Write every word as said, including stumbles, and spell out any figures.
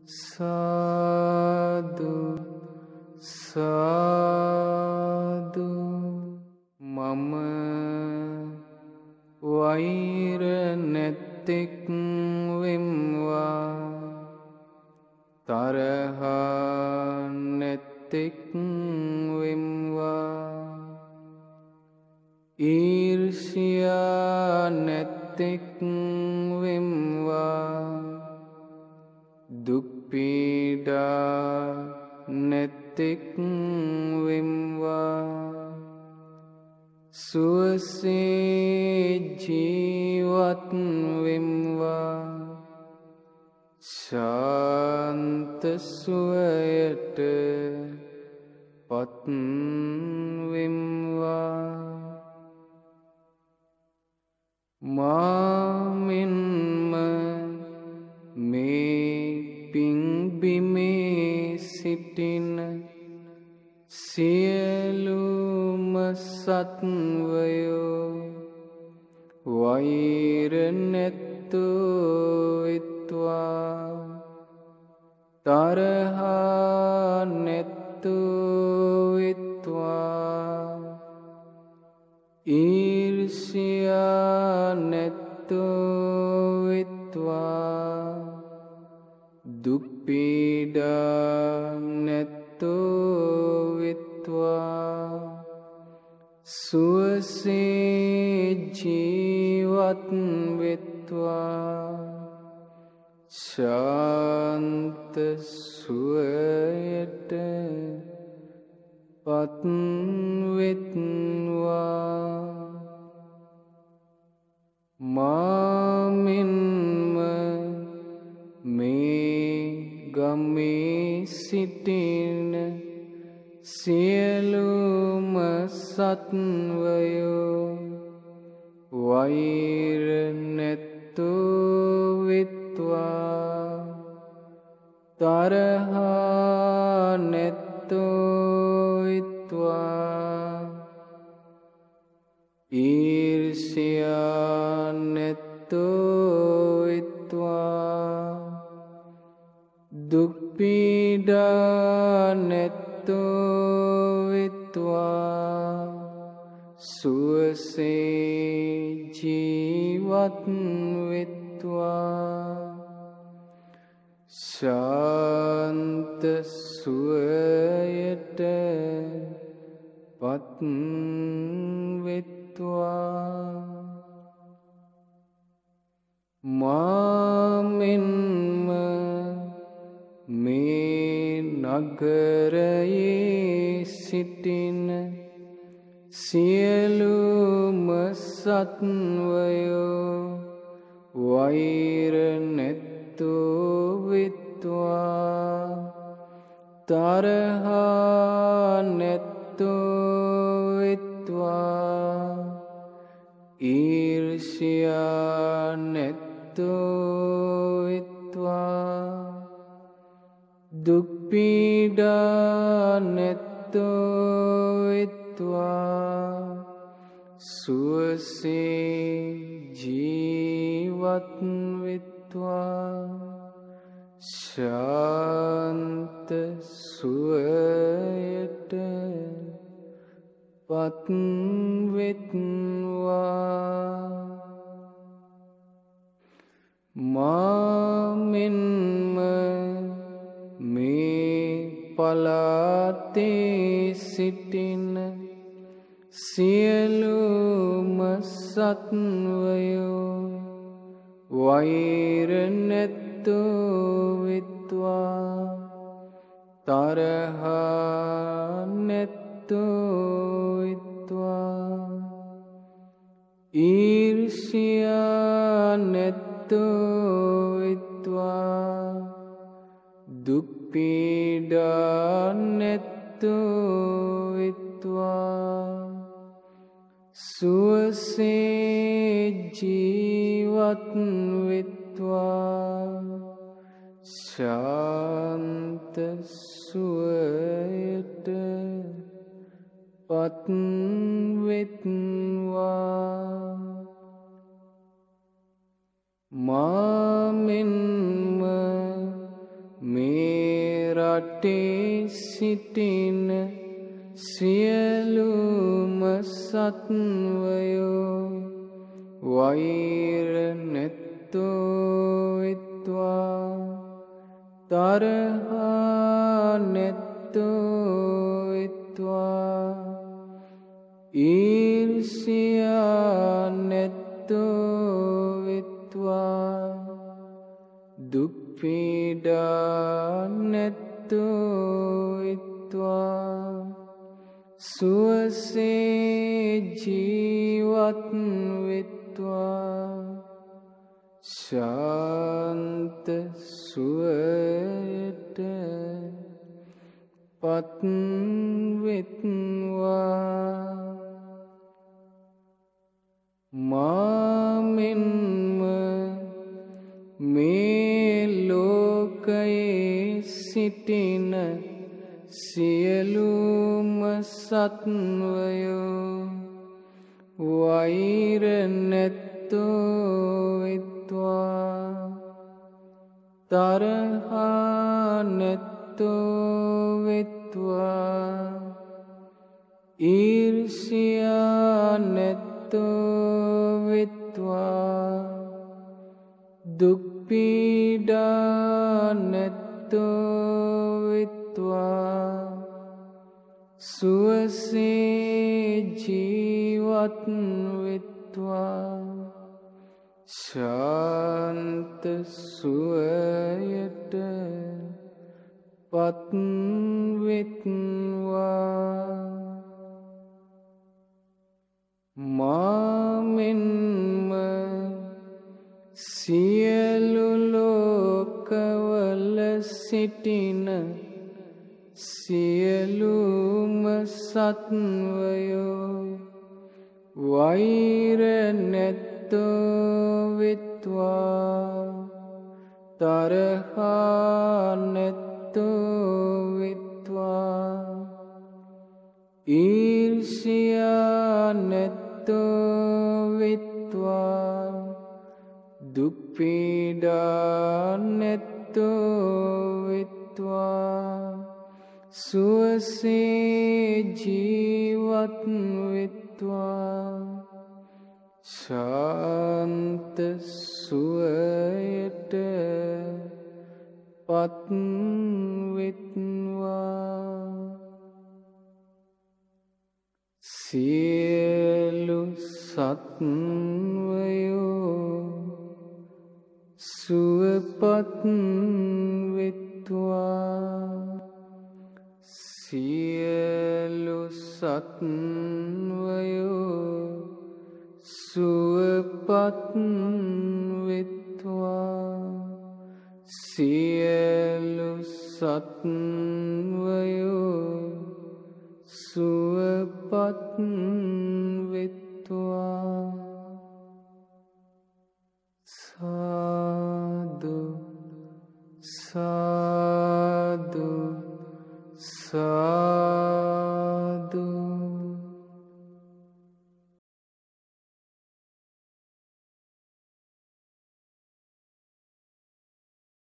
සාදු සාදු මම වෛර නැත්තෙක් වෙම්වා තරහ නැත්තෙක් වෙම්වා ඊර්ෂ්‍යා නැත්තෙක් වෙම්වා දුක් පීඩා නැත්තෙක් වෙම්වා සුවසේ ජීවත් වෙම්වා ශාන්ත සුවයට පත් වෙම්වා මාමෙන්ම මේ පිංබිමේ සිටින සියලුම සත්වයෝ වෛර නැත්තෝ වෙත්වා තරහ නැත්තෝ වෙත්වා ඊර්ෂ්‍යා නැත්තෝ වෙත්වා දුක් පීඩා නැත්තෝ වෙත්වා සුවසේ ජීවත් වෙත්වා ශාන්ත සුවයට පත් වෙත්වා මාමෙන්ම මේ ගමේ සිටින සියලුම සත්වයෝ වෛර නැත්තෝ වෙත්වා තරහ නැත්තෝ වෙත්වා ඊර්ෂ්‍යා නැත්තෝ වෙත්වා දුක් පීඩා නැත්තෝ වෙත්වා සුවසේ ජීවත් වෙත්වා ශාන්ත සුවයට පත් වෙත්වා මාමෙන්ම මේ නගරයේ සිටින සියලුම සත්වයෝ වෛර නැත්තෝ වෙත්වා තරහ නැත්තෝ වෙත්වා ඊර්ෂ්‍යා නැත්තෝ වෙත්වා දුක් පීඩා නැත්තෝ වෙත්වා සුවසේ ජීවත් වෙත්වා ශාන්ත සුවයට පත් වෙත්වා මාමෙන්ම මේ පලාතේ සිටින සියලුම සත්වයෝ වෛර නැත්තෝ වෙත්වා තරහ නැත්තෝ වෙත්වා ඊර්ෂ්‍යා නැත්තෝ වෙත්වා දුක් පීඩා නැත්තෝ වෙත්වා සුවසේ ජීවත් වෙත්වා ශාන්ත සුවයට පත් වෙත්වා මාමෙන්ම මේ යටි සිටින සියලුම සත්වයෝ වෛර නැත්තෝ විත්වා තරහා නැත්තෝ විත්වා ඊර්ෂ්‍යා නැත්තෝ විත්වා දුක් පීඩා නැත්තෝ විත්වා සුවසේ ජීවත් විත්වා ශාන්ත සුවයට පත් වෙත්වා මාමෙන්ම මේ ලෝකයේ සිටින සියලුම සත්වයෝ වෛර නැත්තෝ විත්වා තරහා නැත්තෝ විත්වා ඊර්ෂ්‍යා නැත්තෝ විත්වා දුක් පීඩා නැත්තෝ විත්වා සුවසේ ජීවත් විත්වා ශාන්ත සුවයට පත් වෙත්වා මාමෙන්ම සියලු ලෝකවල සිටින සියලුම සත්වයෝ වෛර නැත්තෝ විත්වා තරහා නැත්තෝ විත්වා ඊර්ෂ්‍යා නැත්තෝ විත්වා දුක් පීඩා නැත්තෝ විත්වා සුවසේ ජීවත් විත්වා ශාන්ත සුවයට පත් වෙත්වා සියලු සත්වයෝ සුවපත් වෙත්වා සියලු සත්වයෝ සුවපත් වෙත්වා සියලු සත්වයෝ සුවපත් වෙත්වා සාදු සාදු සාදු